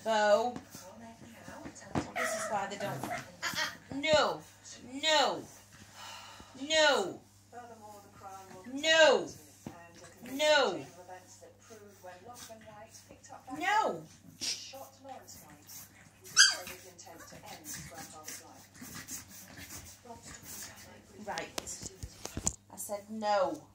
So, this is why they don't. No. No. No. No. No. No. Right. I said no.